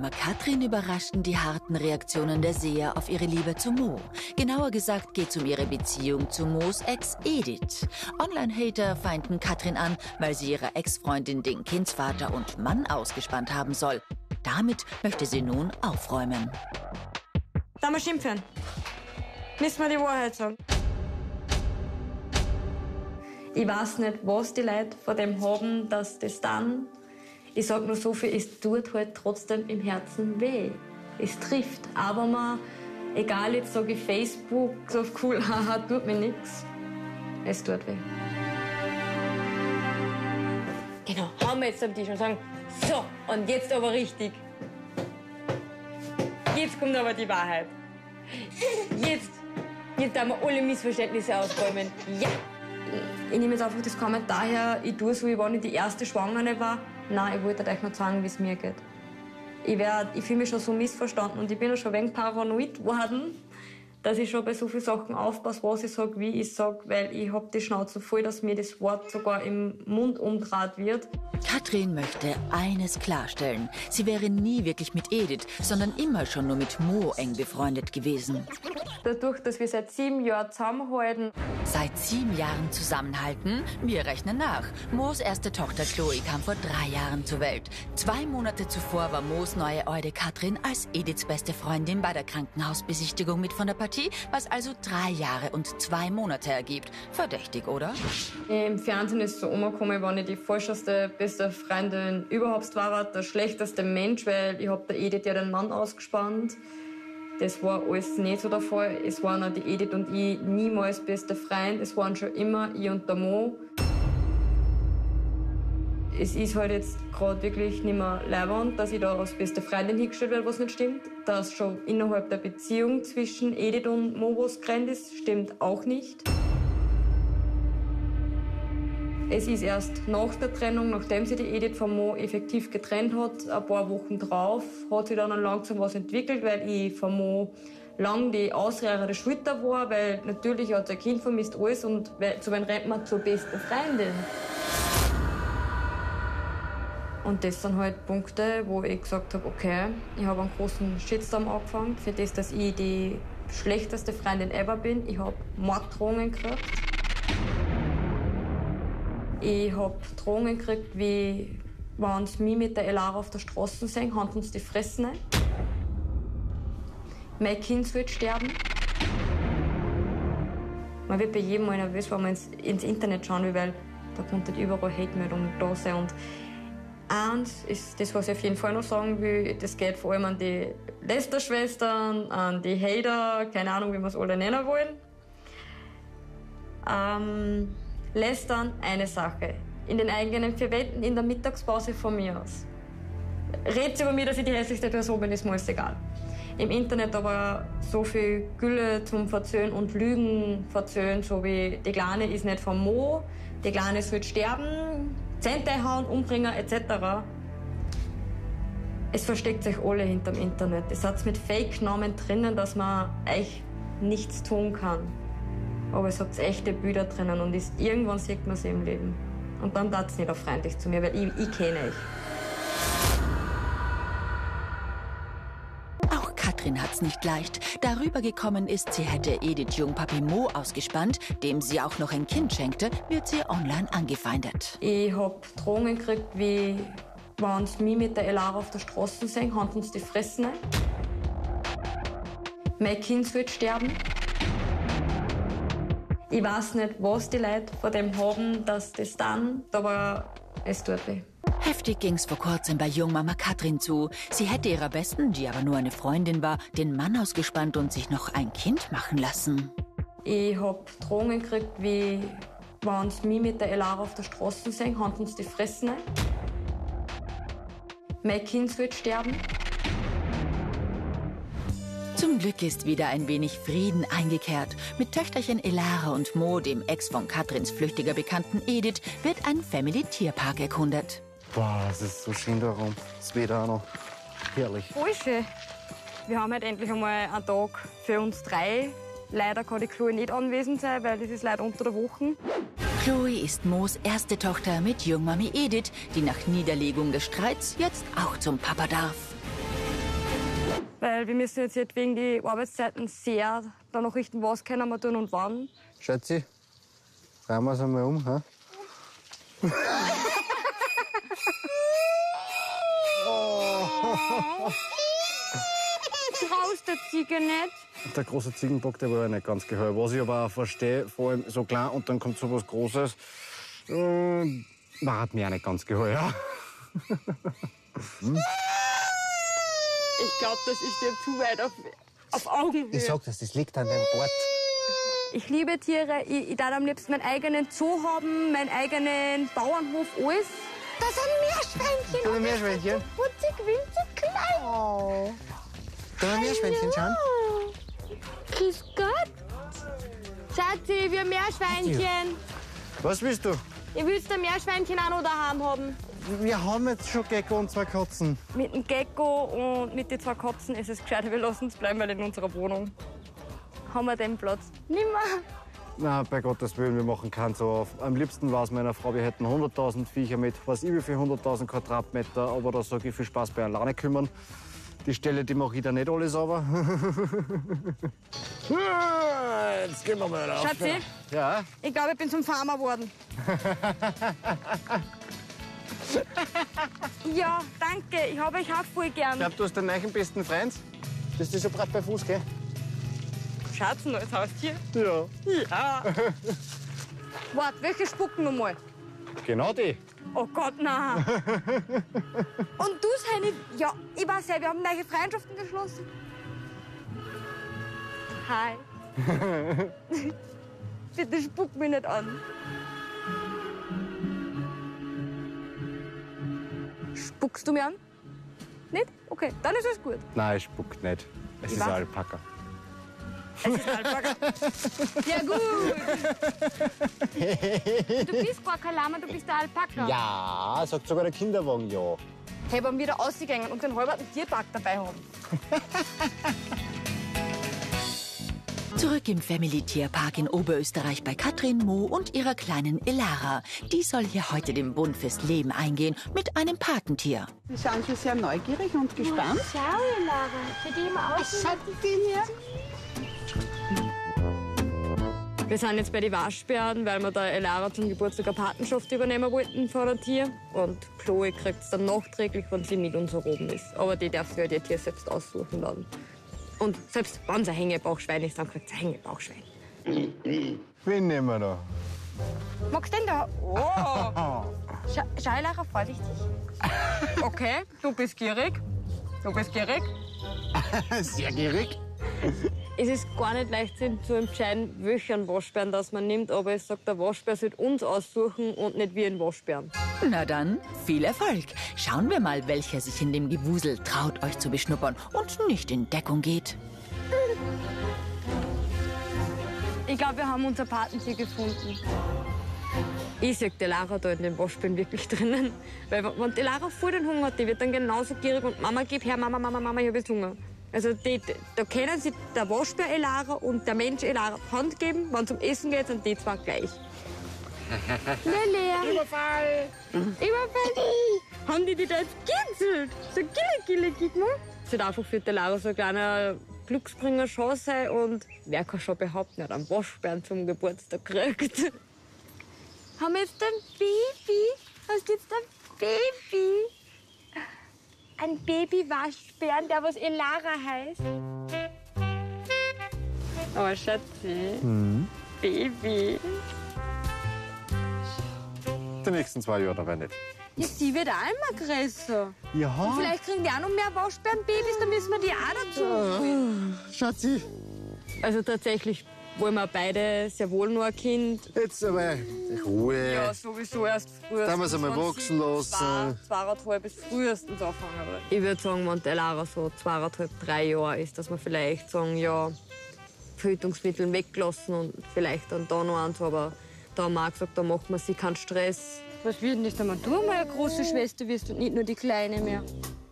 Jungmama Katrin überraschten die harten Reaktionen der Seher auf ihre Liebe zu Mo. Genauer gesagt geht es um ihre Beziehung zu Mo's Ex Edith. Online-Hater feinden Katrin an, weil sie ihrer Ex-Freundin den Kindsvater und Mann ausgespannt haben soll. Damit möchte sie nun aufräumen. Da wir schimpfen, müssen wir die Wahrheit sagen. Ich weiß nicht, was die Leute von dem haben, dass das dann... Ich sage nur so viel, es tut halt trotzdem im Herzen weh. Es trifft. Aber man, egal, jetzt sage ich Facebook, so cool, haha, tut mir nichts. Es tut weh. Genau, hauen wir jetzt am Tisch und sagen, so, und jetzt aber richtig. Jetzt kommt aber die Wahrheit. Jetzt haben wir alle Missverständnisse ausräumen. Ja! Ich nehme jetzt einfach das Kommentar her, ich tue so, wie wenn ich die erste Schwangere war. Nein, ich wollte euch noch sagen, wie es mir geht. Ich fühle mich schon so missverstanden und ich bin ja schon ein wenig paranoid geworden, dass ich schon bei so vielen Sachen aufpasse, was ich sage, wie ich sage, weil ich habe die Schnauze voll, dass mir das Wort sogar im Mund umdreht wird. Katrin möchte eines klarstellen. Sie wäre nie wirklich mit Edith, sondern immer schon nur mit Mo eng befreundet gewesen. Dadurch, dass wir seit 7 Jahren zusammenhalten. Seit 7 Jahren zusammenhalten? Wir rechnen nach. Mo's erste Tochter Chloe kam vor 3 Jahren zur Welt. 2 Monate zuvor war Mo's neue Eude Katrin als Ediths beste Freundin bei der Krankenhausbesichtigung mit von der Partie, was also 3 Jahre und 2 Monate ergibt. Verdächtig, oder? Im Fernsehen ist es so umgekommen, wenn ich die falscheste, beste Freundin überhaupt war, der schlechteste Mensch, weil ich habe der Edith ja den Mann ausgespannt. Das war alles nicht so der Fall. Es waren auch die Edith und ich niemals beste Freunde. Es waren schon immer ich und der Mo. Es ist halt jetzt gerade wirklich nicht mehr leiwand, dass ich da als beste Freundin hingestellt werde, was nicht stimmt. Dass schon innerhalb der Beziehung zwischen Edith und Mo was gerannt ist, stimmt auch nicht. Es ist erst nach der Trennung, nachdem sich die Edith von Mo effektiv getrennt hat, ein paar Wochen drauf, hat sich dann langsam was entwickelt, weil ich von Mo lang die ausrehrende Schulter war, weil natürlich hat er ein Kind vermisst, alles, und zu wen rennt man? Zur besten Freundin. Und das sind halt Punkte, wo ich gesagt habe, okay, ich habe einen großen Shitstorm angefangen, für das, dass ich die schlechteste Freundin ever bin. Ich habe Morddrohungen gekriegt. Ich habe Drohungen gekriegt, wie wenn sie mich mit der Elara auf der Straße sehen, hauen uns die Fressen ein. Mein Kind wird sterben. Man wird bei jedem Mal nervös, wenn man ins Internet schauen will, weil da konnte überall Hate-Meldungen da sein. Und eins ist das, was ich auf jeden Fall noch sagen will, das geht vor allem an die Lester-Schwestern, an die Hater, keine Ahnung, wie wir es alle nennen wollen. Lästern, eine Sache. In den eigenen 4 Wänden, in der Mittagspause von mir aus. Redet über mich, dass ich die hässlichste Person bin, ist mir alles egal. Im Internet aber so viel Gülle zum Verzöhnen und Lügen verzöhnen, so wie die Kleine ist nicht von Mo, die Kleine wird sterben, Zehnte hauen, umbringen etc. Es versteckt sich alle hinterm Internet. Es hat mit Fake-Namen drinnen, dass man euch nichts tun kann. Aber es hat echte Bilder drinnen und irgendwann sieht man sie im Leben. Und dann tat es nicht auch freundlich zu mir, weil ich kenne euch. Auch Katrin hat's nicht leicht. Darüber gekommen ist, sie hätte Edith Jungpapi Mo ausgespannt, dem sie auch noch ein Kind schenkte, wird sie online angefeindet. Ich habe Drohungen gekriegt, wie wenn sie mich mit der Elara auf der Straße sehen, hauen uns die Fressen ein. Mein Kind wird sterben. Ich weiß nicht, was die Leute von dem haben, dass das dann, aber es tut weh. Heftig ging's vor kurzem bei Jungmama Katrin zu. Sie hätte ihrer Besten, die aber nur eine Freundin war, den Mann ausgespannt und sich noch ein Kind machen lassen. Ich habe Drohungen gekriegt, wie wenn sie mich mit der Elara auf der Straße sehen, hauen uns die Fressen ein. Mein Kind wird sterben. Zum Glück ist wieder ein wenig Frieden eingekehrt. Mit Töchterchen Elara und Mo, dem Ex von Katrins flüchtiger Bekannten Edith, wird ein Family-Tierpark erkundet. Boah, es ist so schön darum. Das Wetter auch noch herrlich. Voll schön. Wir haben halt endlich einmal einen Tag für uns 3. Leider kann die Chloe nicht anwesend sein, weil das ist leider unter der Woche. Chloe ist Mo's erste Tochter mit Jungmami Edith, die nach Niederlegung des Streits jetzt auch zum Papa darf. Weil wir müssen jetzt nicht wegen die Arbeitszeiten sehr danach richten, was können wir tun und wann. Schatzi, drehen wir es einmal um. Ha? Traust der Ziege nicht? Der große Ziegenbock, der war ja nicht ganz geheuer. Was ich aber auch verstehe, vor allem so klein und dann kommt so was Großes, war mir auch nicht ganz geheuer. Ich glaube, das ist dir zu weit auf Augenhöhe. Ich sag das liegt an deinem Bord. Ich liebe Tiere. Ich darf am liebsten meinen eigenen Zoo haben, meinen eigenen Bauernhof, alles. Das sind Meerschweinchen. Können wir Meerschweinchen? Putzig, winzig, klein. Oh. Können wir Meerschweinchen schauen? Grüß Gott. Schatzi, wir Meerschweinchen. Was willst du? Ihr willst ein Meerschweinchen auch noch daheim haben? Wir haben jetzt schon Gecko und 2 Katzen. Mit dem Gecko und mit den 2 Katzen ist es gescheit, wir lassen es bleiben, weil in unserer Wohnung haben wir den Platz nimmer. Na, bei Gottes Willen, wir machen keinen so auf. Am liebsten war es meiner Frau, wir hätten 100.000 Viecher mit, weiß ich wie viel, 100.000 Quadratmeter. Aber da sage ich, viel Spaß bei alleine kümmern. Die Stelle, die mache ich da nicht alle sauber. Jetzt gehen wir mal rauf. Schatzi, Ja? ich glaube, ich bin zum Farmer geworden. Ja, danke. Ich habe euch auch voll gern. Ich glaube, du hast den neuen besten Freund. Bist du schon brav bei Fuß, gell? Schaut's noch als Haustier? Ja. Ja. Warte, welche spucken nochmal? Genau die. Oh Gott, nein. Und du, Heini? Ja, ich weiß ja, wir haben neue Freundschaften geschlossen. Hi. Bitte spuck mich nicht an. Spuckst du mich an? Nicht? Okay, dann ist es gut. Nein, es spuckt nicht. Es ist ein Alpaka. Es ist Alpaka. Ja, gut. Du bist gar kein Lama, du bist der Alpaka. Ja, sagt sogar der Kinderwagen ja. Hey, wenn wir wieder rausgegangen und den halben Tierpark dabei haben. Zurück im Family Tierpark in Oberösterreich bei Katrin, Mo und ihrer kleinen Elara. Die soll hier heute den Bund fürs Leben eingehen mit einem Patentier. Sie schauen schon sehr neugierig und gespannt. Schau, Lara. Für die immer aus. Wir sind jetzt bei den Waschbären, weil wir der Elara zum Geburtstag eine Patenschaft übernehmen wollten von einem Tier. Und Chloe kriegt es dann nachträglich, wenn sie mit uns oben ist. Aber die darf sich halt ihr Tier selbst aussuchen dann. Und selbst wenn es ein Hängebauchschwein ist, dann kriegt es ein Hängebauchschwein. Wen nehmen wir da? Magst du den da? Oh! Schau, Lara, vorsichtig. Okay, du bist gierig. Du bist gierig. Sehr gierig. Es ist gar nicht leicht zu entscheiden, welchen Waschbären das man nimmt, aber es sagt, der Waschbär sollte uns aussuchen und nicht wir einen Waschbären. Na dann, viel Erfolg. Schauen wir mal, welcher sich in dem Gewusel traut, euch zu beschnuppern und nicht in Deckung geht. Ich glaube, wir haben unser Patentier gefunden. Ich sehe die Lara da in den Waschbären wirklich drinnen. Weil wenn die Lara voll den Hunger hat, die wird dann genauso gierig und Mama, gib her, Mama, ich habe jetzt Hunger. Also da können sie der Waschbär Elara und der Mensch Elara die Hand geben. Wenn es um Essen geht, sind die zwei gleich. Lele! Überfall! Überfall! Haben die da jetzt gekitzelt? So gille, gib mal. Es wird einfach für die Lara so ein kleiner Glücksbringer schon sein. Und wer kann schon behaupten, er hat einen Waschbären zum Geburtstag gekriegt. Haben wir jetzt ein Baby? Hast du jetzt ein Baby? Ein Baby-Waschbären, der was Elara heißt. Oh, Schatzi. Baby. Die nächsten 2 Jahre dabei nicht. Ja, sie wird auch immer größer. Ja. Vielleicht kriegen die auch noch mehr Waschbärenbabys, dann müssen wir die auch dazu. Schatzi. Also tatsächlich wollen wir beide sehr wohl nur ein Kind. Jetzt aber Ruhe. Ja, sowieso erst frühestens. Dann müssen wir mal wachsen lassen. 2,5 bis frühestens anfangen. Ich würde sagen, wenn die Lara so 2,5, 3 Jahre ist, dass wir vielleicht sagen, ja, Verhütungsmittel weglassen und vielleicht dann da noch eins. Aber da haben wir auch gesagt, da macht man sich keinen Stress. Was wird denn das, wenn du mal eine große Schwester wirst und nicht nur die Kleine mehr?